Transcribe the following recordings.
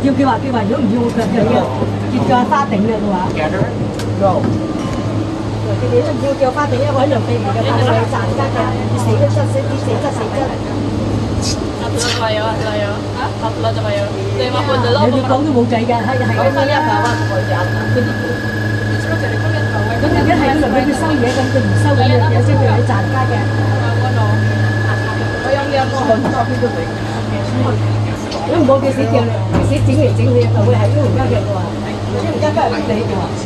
叫話如果唔要我腳嘅，叫阿花頂嘅佢話。佢哋都叫花頂，因為喺兩地嚟嘅，但係佢賺家嘅，啲死都死質。 Lah ya. Lah coba ya. 你講都冇計㗎，係咁樣啊！咁而家係佢嚟俾佢收嘢，咁佢唔收咁嘅嘢先佢賺家嘅。如果冇幾時叫，幾時整嚟整去就會係呢條嘅話，呢條家係唔理嘅話。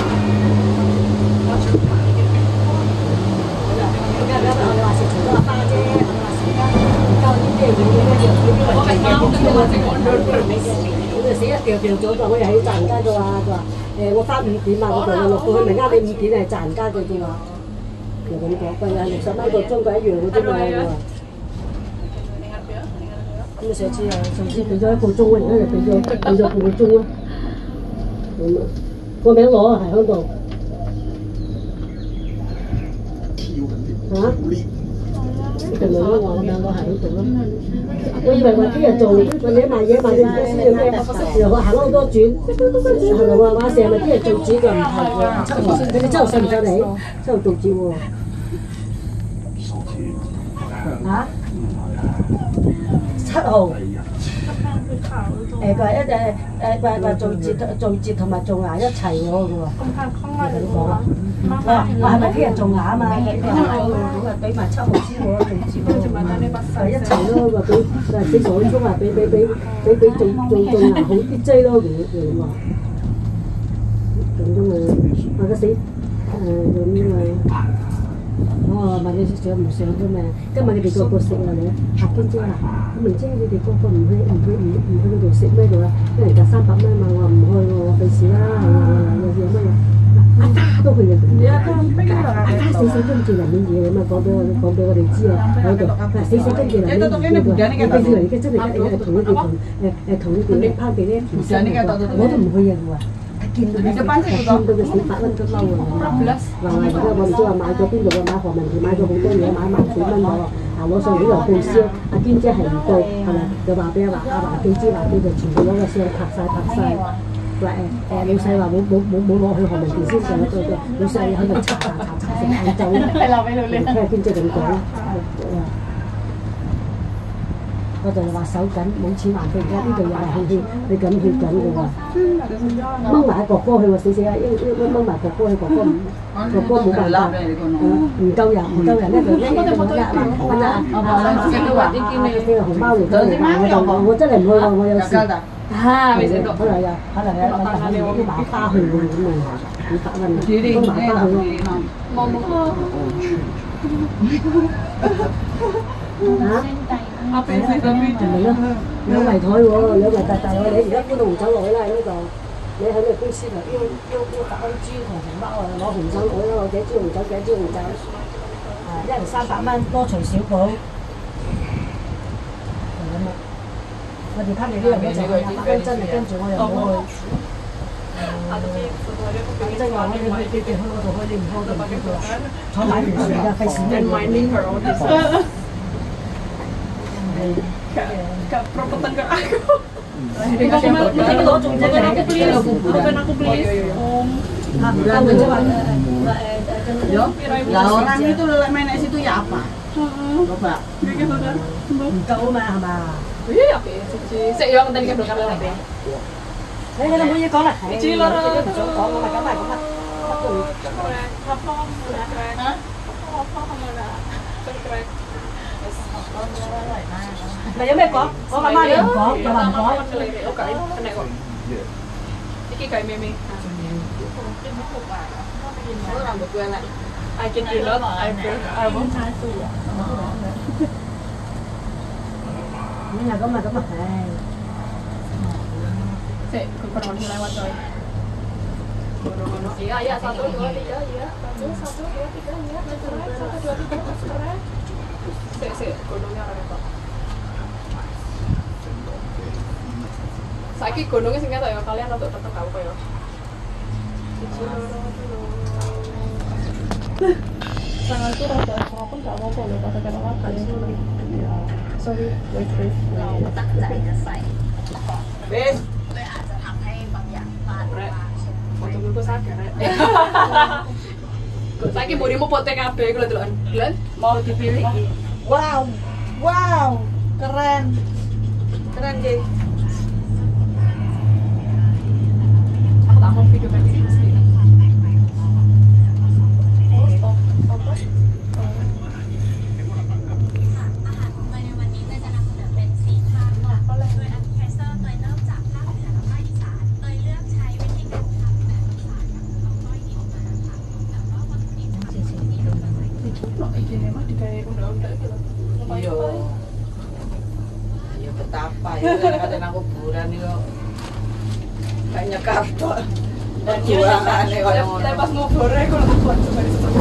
我話食除咗花啫，我話時間。交啲咩嘢咧？又叫啲人哋嘅公司啊，我就死一掉咗就我又喺賺家嘅話，佢話我翻5點啊，我落到去咪啱你5點係賺家嘅啫嘛，就咁講，佢話60蚊個鐘佢一樣嘅啫嘛，佢話。咁上次俾咗1個鐘啊，而家就俾咗半個鐘咯，咁啊，個名攞啊係喺度。嚇？就咪咯，我兩個喺度咯。我以為話聽日做，或者賣嘢唔得先嘅咩？然後我行咗好多轉，係咪話成日聽日做紙就唔係喎，7號先，你7號上唔上嚟？7號做紙喎。嚇？7號。佢話話做節同埋做牙一齊喎，佢話。咁講啊！我係咪聽日做牙啊嘛？我俾埋7號先喎，做節喎。一齊咯，話俾4個鐘啊，俾做牙好啲劑咯，咁話。咁啫嘛，話個死咁啊！我問你上唔上啫嘛？今日你哋個食啊你？阿娟姐啊，我明知你哋個唔去嗰度食咩度啊？一人夾300蚊嘛，我話唔去喎，費事啦，有乜嘢？阿花都去嘅，阿花死跟住人嘅嘢咁啊，講俾我哋知啊，喺度死跟住人嘅嘢，你俾住人嘅真係同佢哋拋地咧，我都唔去嘅喎。見到佢死8蚊都嬲啊！話而家我哋都話買咗邊度啊？買何文田買咗好多嘢，買萬幾蚊喎！攞上呢度報銷，阿娟姐係唔到，係咪？就話俾阿華記知，華記就全部攞個相拍晒。話老細話冇攞去何文田先上到嘅，老細喺度查成晏晝。係留俾你。聽阿娟姐咁講。我就話手緊，冇錢還俾而家呢度又係去，你咁去緊嘅喎，掹埋哥哥去喎，死啊！掹埋哥哥去，哥哥冇辦法，唔夠人咧就一揾紅包嚟我真係唔去喎，我有事。可能有啲馬花去喎咁啊，500蚊，都馬花去咯。嚇？阿炳食咗邊？係咪咯？兩圍台喎，兩圍大喎。你而家搬到紅酒落去啦，喺呢度。你喺你公司度要8蚊豬同紅包啊，攞紅酒落去啦，攞幾支紅酒。一人300蚊，多除少補。係咁啊！我哋貪你呢樣嘢就係8蚊真係跟住我又冇去。即係話我哋去嗰度去，你唔去就唔去啦。坐買條船㗎，費事咩？ Kepropotan ke aku. Nanti lo cuma aku beli, bukan aku beli. Lah orang itu main di situ ya apa? Coba. Tahu mah. Iya ya, saya yang tadi kan belakang lagi. Saya kan mau講啦， 知啦。 講我咪咁咪咁啊。咪有咩講？我阿媽又唔講，又話唔講。 Ini kayak meme. Rambut gue lah. I can do not. I won't. 咁啊，唉。 Sih, kurang lewat coy. Iya, 1, 2, 3, iya. 1, 2, 3, iya. 1, 2, 3, Sih, gunungnya repot. Saiki gunungnya sing ketok ya kalian untuk tetep apa ya. Tangan tuh rada serapun gak apa-apa loh, kata kalian kalian tuh sorry, wait. Tak selesai. tuku sadar. Saiki mburimu pote kabeh iku lho deloken. Glen Mau dipilih. Wow. Wow. Keren. Keren, Ki. aku tak mau video kayak gini mesti. Iya. Iya betapa ya kadang nang kuburan itu kayak nyekar tok. Dan buangane koyo ngono. Pas ngobore aku lho buat coba itu.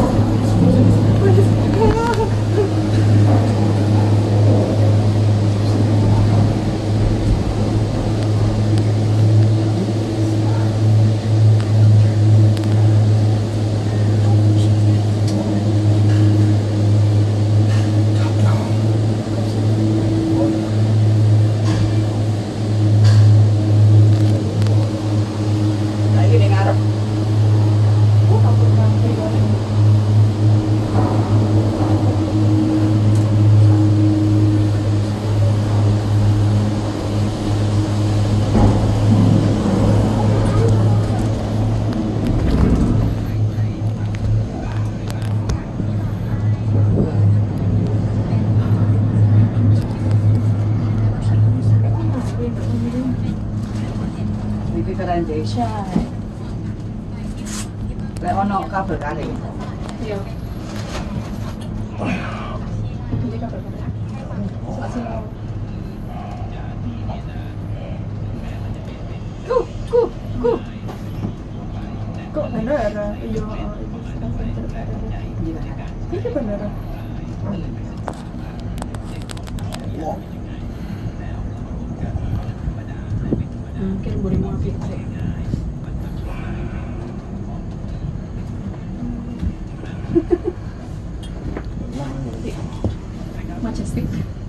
Keren jadi. Lek ono kabel kali. Iya. Ini kabel. Kok bener? Iya, ini bener. Mungkin boleh mau pikir. Majestic.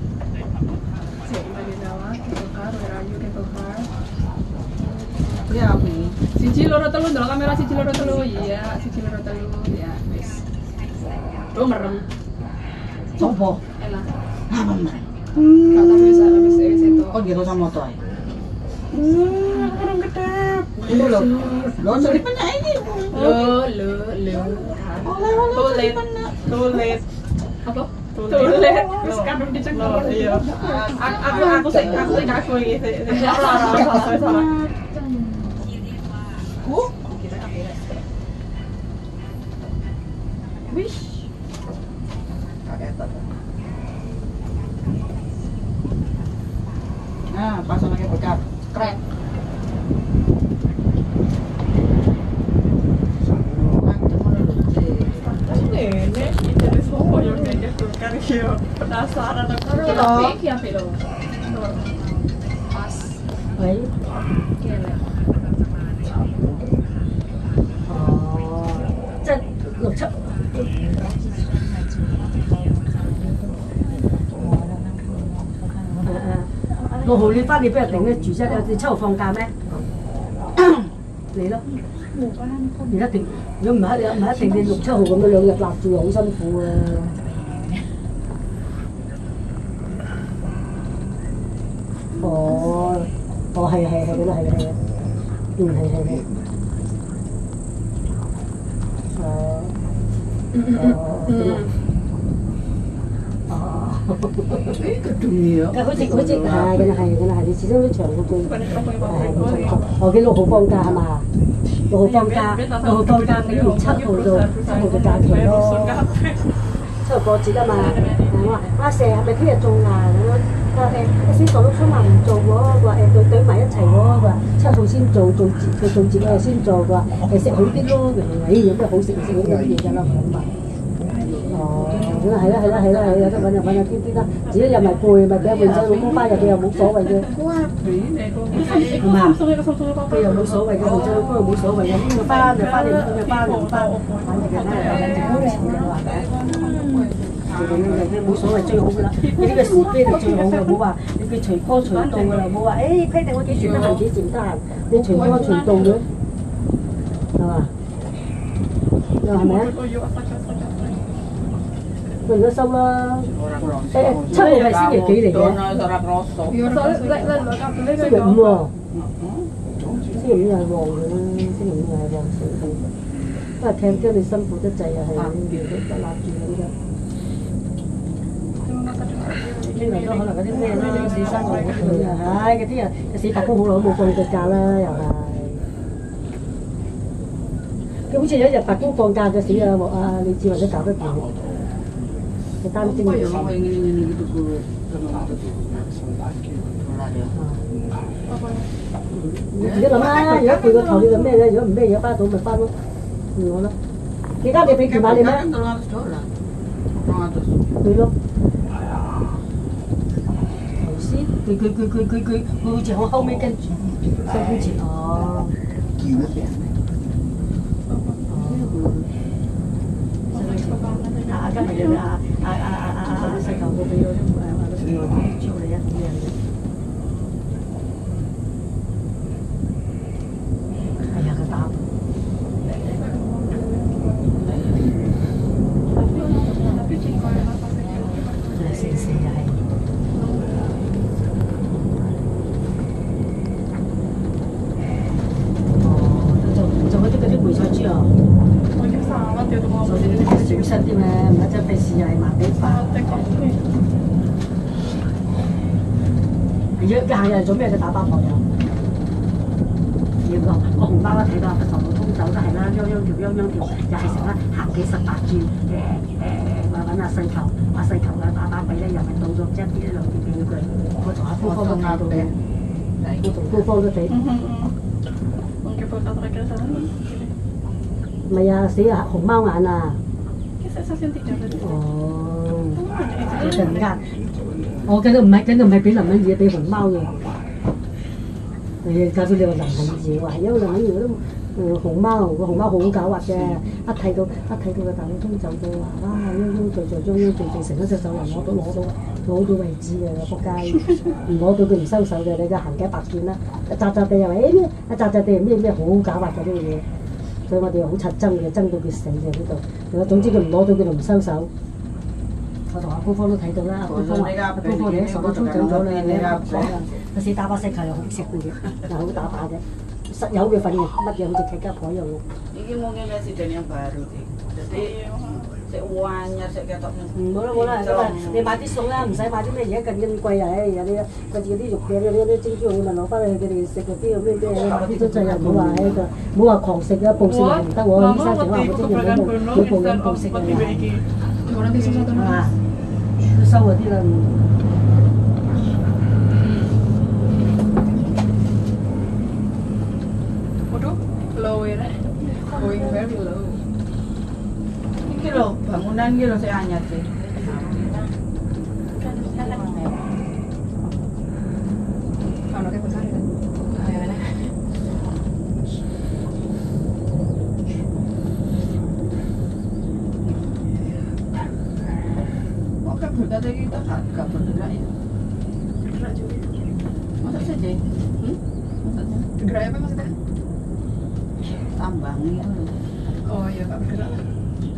Nawa, ketokar, werayu ketokar. Ya apa ini? Siji loro telu ndelok kamera siji loro telu. Iya, siji loro telu. Ya, wis. Tuh merem. Coba. Elah. Apa merem? Kata wis itu. Oh dia sama motor ya? Kurang gedap. Ini loh. Loh selipnya ini. Lo. Tulet. Apa? Tulet. Wis kadung dicekel. Iya. Aku sing ngaku iki. Salah. Kita akhirnya. Wish. Kaget. Nah, pasang lagi bekat. Keren. Nenek, itu semua yang nenek tukar yo. Penasaran aku. Iki apa lo? Pas. Baik. Kele. Oh. 这有车。6號你翻嚟俾人頂咧，住啫。你7號放假咩？嚟咯。而家定，如果唔係唔係一定你6、7號咁樣2日立住，好辛苦啊！哦，係嗰度係啊，係。 Kedungnya. 好似係，你始終都長嗰句。我記6號放假係嘛？6號放假俾完7號嘅假期咯。7號過節啊嘛，我話阿蛇係咪聽日做啊？咁樣，佢話先講到春話唔做喎，佢話對埋一齊喎，佢話7號先做節，佢做節我先做，佢話食好啲咯，有咩好食食嗰啲嘢㗎啦，咁啊。哦，係啦，有得揾就揾下啲啦，自己又咪攰，咪俾阿換仔老公翻入去又冇所謂嘅。係嘛？佢又冇所謂嘅，換仔老公又冇所謂嘅，邊個翻就翻，你唔翻就翻，反正係賺錢嘅話就咁樣嘅，冇所謂最好㗎啦。你呢個是非就最好嘅，唔好話你佢隨歌隨到㗎啦，唔好話誒規定我幾時得閒幾時唔得閒，你隨歌隨到嘅。哦， 嘛？係咪啊？mình nó xong là chắc là phải sinh nhật kỷ niệm nhé. Sinh nhật mùa. Sinh nhật ngày vòng rồi, sinh nhật ngày vòng sự thì. Và thêm cái mình辛苦得滯啊，係nhiều都得攬住咁樣。呢度都可能嗰啲咩啦，死生我佢啊，唉，嗰啲人死白工好耐都冇放過假啦，又係。佢好似有一日白工放假嘅死啊！啊，你知或者搞得掂。擔精嘅。你自己諗啦，如果攰個頭你就咩咧？如果唔咩嘢翻到咪翻咯，我咯。幾間你俾住買你咩？對咯。頭先佢好似我後尾跟住收工前哦。今日細球我俾咗朱你啊，係啊，佢打。四又係。哦，做嗰啲梅菜豬啊！所以呢啲小心啲嘛，唔係真費事又係麻痹煩。約行又係做咩嘅打包婆又？要個紅包睇到十路通走都係啦，泱條又係成啦，行幾18轉，揾阿細球，阿細球嘅打包費咧又係到咗即係啲兩件俾佢，我同阿高方都睇到嘅，我同高方都睇。唔係啊，死啊！紅貓眼啊！哦，突然間，我梗係唔係俾林敏儀，俾紅貓嘅。搞到你話林敏儀話，因為林敏儀都紅貓個紅貓好狡猾嘅，一睇到個大佬通走到話，哇！央成一隻手人攞到位置嘅，仆街！唔攞到佢唔收手嘅，你就行街白轉啦！扎地又話誒咩？扎地咩好狡猾嘅呢個嘢。所以我哋好柒憎嘅，憎到佢死嘅呢度。總之佢唔攞到佢就唔收手。我同阿高方都睇到啦，阿高方話：阿高方你喺傻佬衝走咗啦，你喺講啦。佢死打把石球又好錫佢嘅，又好打靶嘅，實有佢份嘅，乜嘢好似契家婆一樣。 Ini mungkin presiden yang baru sih. Jadi seuangnya seketoknya. 冇啦，咁啊你買啲餸啦，唔使買啲咩而家咁貴啊！唉，有啲佢自己啲肉嘢嗰啲蒸豬肉，問攞翻去佢哋食嗰啲咩啲真係又唔好話喺度，唔好話狂食啊，暴食又唔得喎。醫生仲話我啲人冇暴飲暴食嘅係嘛？都收嗰啲啦。 Low ya, going very low. Ini loh bangunan ini loh saya hanya sih. Kalau kayak besar kan? Oke berarti kita gak bergerak ya? Bergerak juga. Masa saja? Maksudnya? Bergerak apa maksudnya? Tambang itu. Oh iya gak bergerak lah.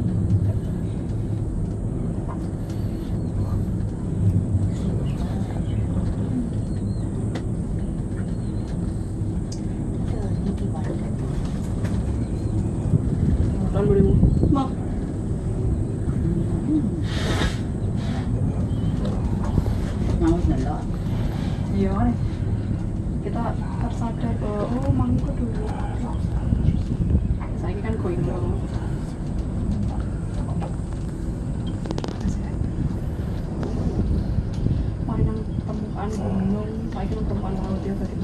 Tahun 2000. Mau? Mau sendok. Iya nih. Kita tersadar bahwa oh mangku dulu. Saya kan going low. Mainan temukan gunung, saya kan temukan laut ya tadi.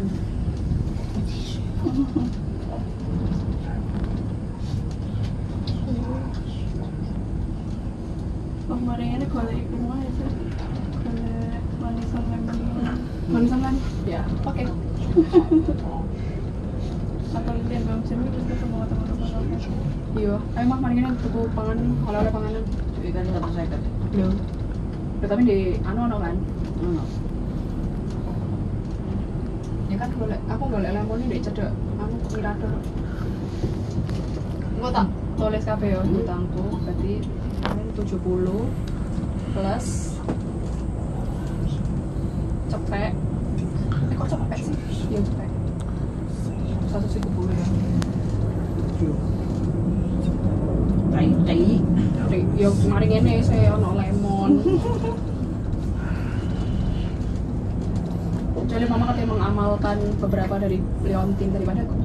Kemarin ini golek iku wae sih. Golek manisan lemon. Manisan lan? Ya, oke. Atau nanti yang belum sini terus ketemu teman-teman. Iya, emang kemarin ini tuku pangan, oleh-oleh panganan. Ikan 150. Belum. Tapi di anu kan? Ya kan golek, aku golek lemon ini di cedek anu Mirador. Engko tak tulis kabeh yo utangku, berarti 70 plus cepek. Kok cepek sih? Iya cepek. 170 ya. Tai. Yo kemarin ngene saya ono lemon. Jadi mama katanya mengamalkan beberapa dari Leontin daripada aku.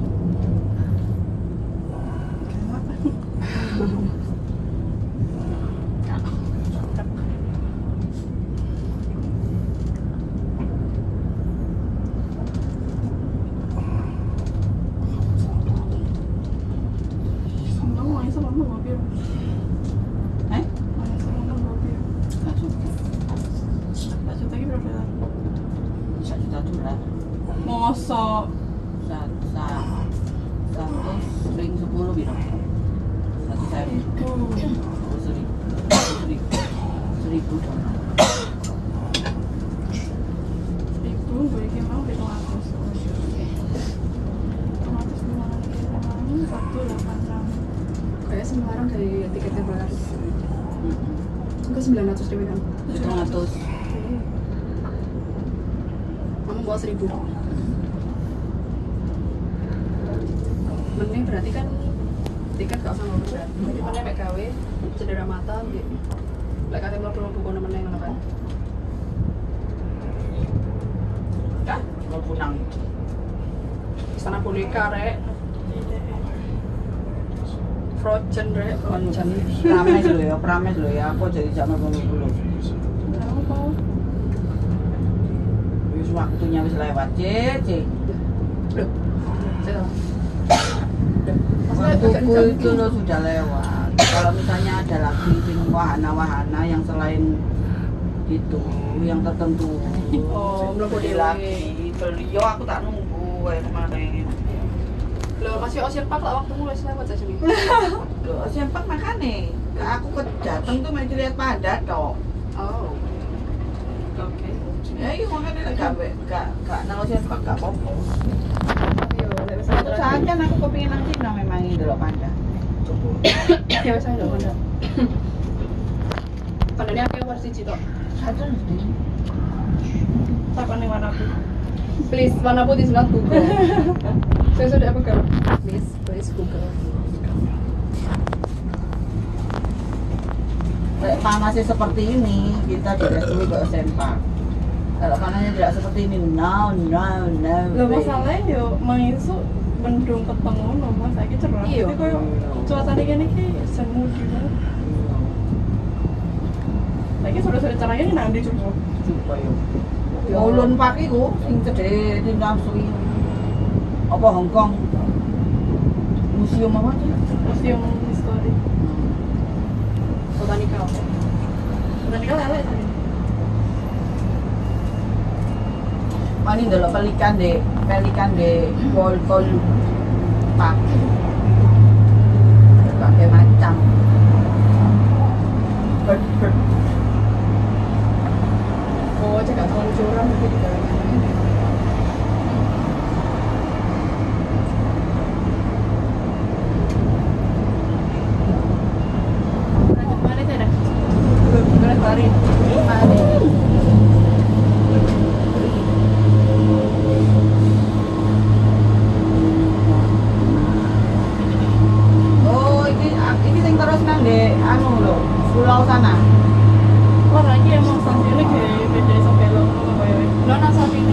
Mosok 110 biro. 1.000 dong. 1.000 gue iki mau 500. 186. Kayak Semarang dari tiketnya berapa? Enggak 900 ribu kan? 700. Kamu bawa 1.000. Mending berarti kan tiket gak usah ngomong berat. Jadi mana mek gawe cedera mata gitu. Lek kate mlebu buku meneng ngono kan. Kan mau nang Istana boneka rek. Frozen rek, Frozen. Prames lho ya. Aku jadi jam 20. Berapa? Wis waktunya wis lewat, Cek. Loh. Cek. Buku itu lo sudah lewat. Kalau misalnya ada lagi wahana-wahana yang selain itu, yang tertentu. Oh, belum beli lagi. Beliau aku tak nunggu kayak kemarin. Loh, masih Ocean Park lah waktu mulai lewat aja nih. Loh, sempat makane. Aku dateng tuh mau lihat panda toh. Oh. Oke. Ya iya makanya gak nang sempat gak apa-apa. Satu saat kan aku kepingin nang Cina memang ini dulu panda. Ya wes ayo panda. Pandanya aku versi Cito. Satu nih. Apa nih warna putih? Please, warna putih sudah Google. Saya sudah apa kan? Please Google. Panasnya seperti ini, kita tidak perlu ke sempak. Kalau panasnya tidak seperti ini, no. Lho masalahnya yo mengisu mendung ketemu nomor saiki cerah. Iya. Tapi koyo cuacane kene iki semu dino. Saiki sore-sore cerahnya ini nang ndi coba? Coba yo. Ulun Pak iku sing gede tindang suwi. Apa Hong Kong? Museum apa sih? Museum History. Botanikal. Botanikal elek tadi. Mani ndelok pelikan de kol Pak. Berbagai macam. Bird. Oh, cekak keluncuran mungkin di dalamnya. Mana teh dah? Beres lari. Oh, ini sing terus nang de anu lho, pulau sana. Wah, lagi emang stasiunnya kayak beda sebelum ngono koyo. Lo nang samping.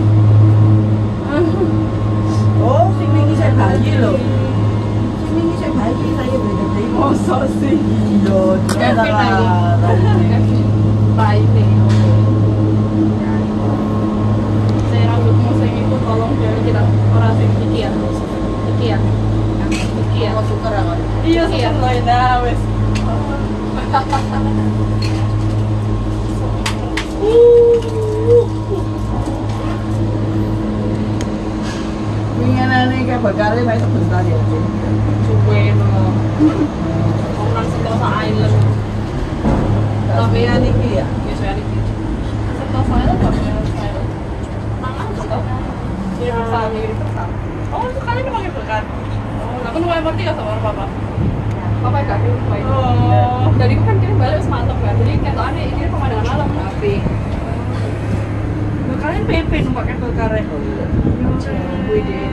Oh, sing wingi saya bayi lho. Sing wingi saya bayi saya beda-beda. Mosok sih. Iya, Kevin lagi. lagi. Baile. Saya rambutmu sing itu tolong jangan kita orang sing Iki ya. Iki ya. Iki ya. Aku suka ra kok. iya Iya. sesuai nah wes. Winginane kayak bakare main sebentar ya. Cuwe no. Orang Sentosa Island. Tapi ya niki ya. Biasanya iki. Sentosa itu kok saya. Mangan Sentosa. Iya bersama, mirip bersama. Oh, itu kalian pakai berkat. Oh, aku nunggu MRT ya sama papa. Ya, apa gak aku lupa itu. Oh. Jadi aku kan kirim balik wis mantep kan. Jadi ketokannya ini pemandangan alam tapi Kalian PP numpak kabel karet. Wih deh.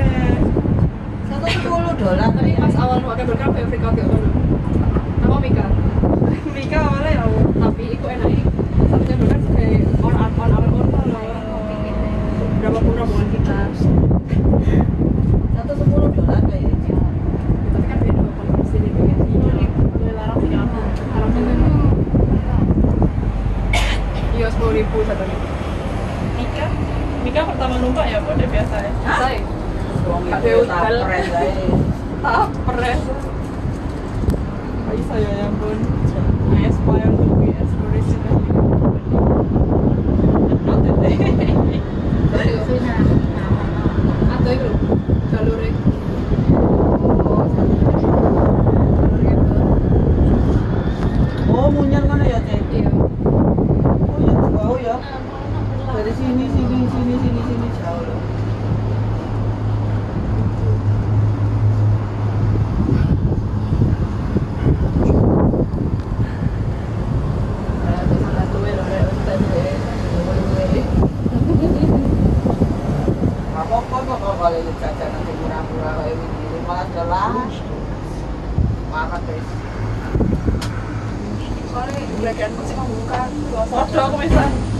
$110. Tadi pas awal numpak kabel kan kayak Afrika kayak ngono. Apa Mika? Mika awalnya ya Allah. Tapi itu enak ini. Satu kabel kan kayak on loh. Berapapun rombongan kita. $110 kayaknya. Tapi kan beda kalau di sini pengen Larang sih aku. harap juga. Iya 10.000 satunya. Mika pertama numpak ya udah biasa ya. Saya. Gak Ada hotel. Tapres. Ayo saya ya bun. I aspire to be as original. Atau itu jalurnya. Oh, munyer mana ya, Teh? Iya. Oh, ya jauh ya. Dari sini jauh loh. Apa-apa kok kalau jajanan murah-murah kayak begini malah jelas. Marah guys. Soalnya bagian masih membuka. Waduh aku bisa.